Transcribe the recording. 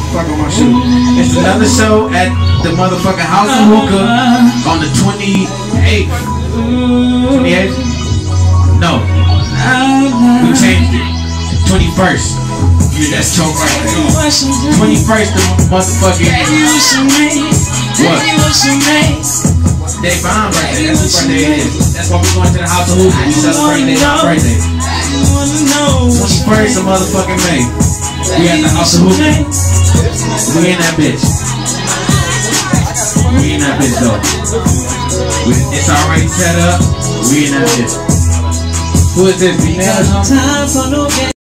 Fuck on my shoe. It's another show at the motherfucking House of Hookah on the 28th. 28th? No. We changed it. 21st. Yeah, that's choke right there. 21st, the motherfucking. What? They bomb right there. That's what birthday it is. That's why we're going to the House of Hookah. We celebrate their birthday. 21st of motherfucking May. We at the House of Hookah. We in that bitch. We in that bitch though. It's already set up. We in that bitch. Who is this?